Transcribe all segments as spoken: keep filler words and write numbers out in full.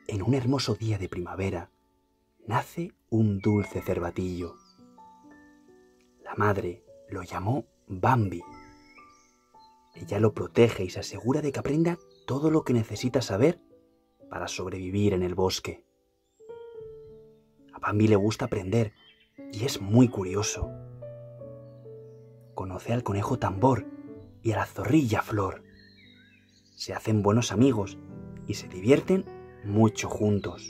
En un hermoso día de primavera, nace un dulce cervatillo. La madre lo llamó Bambi. Ella lo protege y se asegura de que aprenda todo lo que necesita saber para sobrevivir en el bosque. A Bambi le gusta aprender y es muy curioso. Conoce al conejo Tambor y a la zorrilla Flor. Se hacen buenos amigos y se divierten mucho juntos.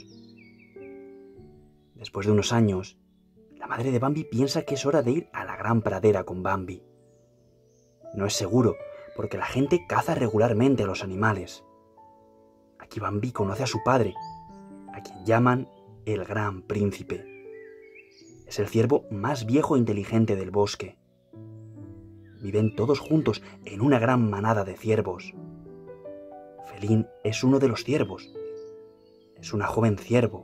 Después de unos años, la madre de Bambi piensa que es hora de ir a la gran pradera con Bambi. No es seguro, porque la gente caza regularmente a los animales. Aquí Bambi conoce a su padre, a quien llaman el Gran Príncipe. Es el ciervo más viejo e inteligente del bosque. Viven todos juntos en una gran manada de ciervos. Felín es uno de los ciervos. Es una joven ciervo.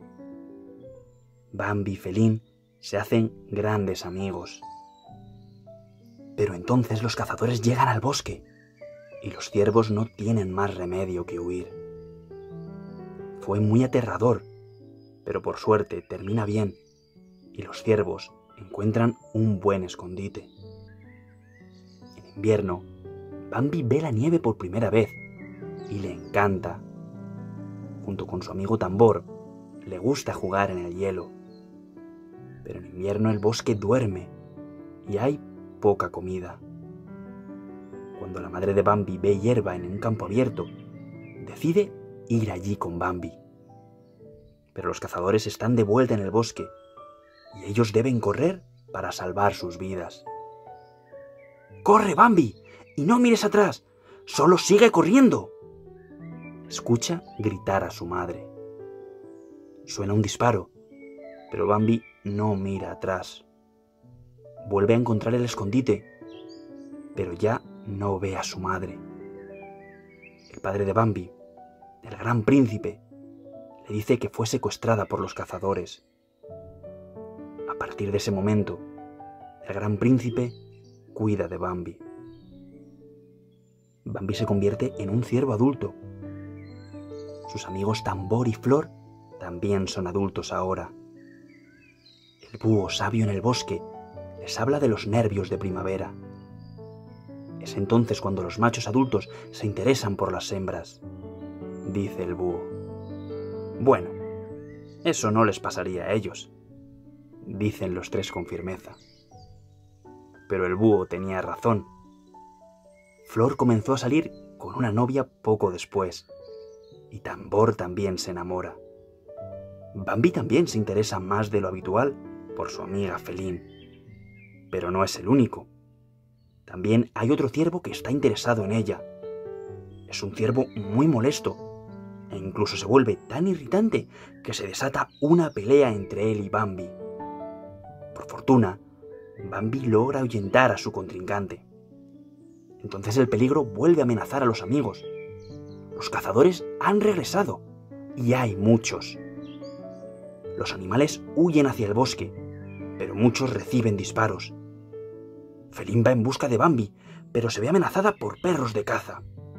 Bambi y Felín se hacen grandes amigos. Pero entonces los cazadores llegan al bosque y los ciervos no tienen más remedio que huir. Fue muy aterrador, pero por suerte termina bien y los ciervos encuentran un buen escondite. En invierno, Bambi ve la nieve por primera vez y le encanta. Junto con su amigo Tambor, le gusta jugar en el hielo. Pero en invierno el bosque duerme y hay poca comida. Cuando la madre de Bambi ve hierba en un campo abierto, decide ir allí con Bambi. Pero los cazadores están de vuelta en el bosque y ellos deben correr para salvar sus vidas. ¡Corre, Bambi! ¡Y no mires atrás! ¡Solo sigue corriendo!, escucha gritar a su madre. Suena un disparo, pero Bambi no mira atrás. Vuelve a encontrar el escondite, pero ya no ve a su madre. El padre de Bambi, el Gran Príncipe, le dice que fue secuestrada por los cazadores. A partir de ese momento, el Gran Príncipe cuida de Bambi. Bambi se convierte en un ciervo adulto. Sus amigos Tambor y Flor también son adultos ahora. El búho sabio en el bosque les habla de los nervios de primavera. Es entonces cuando los machos adultos se interesan por las hembras. Dice el búho. Bueno, eso no les pasaría a ellos, dicen los tres con firmeza. Pero el búho tenía razón. Flor comenzó a salir con una novia poco después, y Tambor también se enamora. Bambi también se interesa más de lo habitual por su amiga Felín. Pero no es el único. También hay otro ciervo que está interesado en ella. Es un ciervo muy molesto, e incluso se vuelve tan irritante que se desata una pelea entre él y Bambi. Por fortuna, Bambi logra ahuyentar a su contrincante. Entonces el peligro vuelve a amenazar a los amigos. Los cazadores han regresado, y hay muchos. Los animales huyen hacia el bosque, pero muchos reciben disparos. Felín va en busca de Bambi, pero se ve amenazada por perros de caza.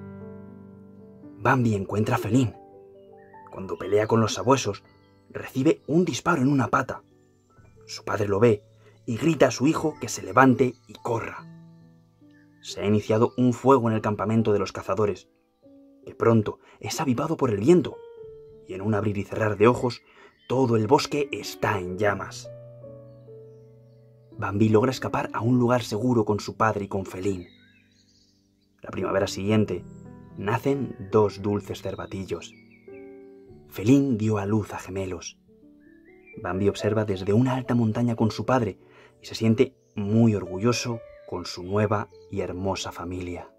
Bambi encuentra a Felín. Cuando pelea con los sabuesos, recibe un disparo en una pata. Su padre lo ve y grita a su hijo que se levante y corra. Se ha iniciado un fuego en el campamento de los cazadores, que pronto es avivado por el viento, y en un abrir y cerrar de ojos, todo el bosque está en llamas. Bambi logra escapar a un lugar seguro con su padre y con Felín. La primavera siguiente, nacen dos dulces cervatillos. Felín dio a luz a gemelos. Bambi observa desde una alta montaña con su padre y se siente muy orgulloso con su nueva y hermosa familia.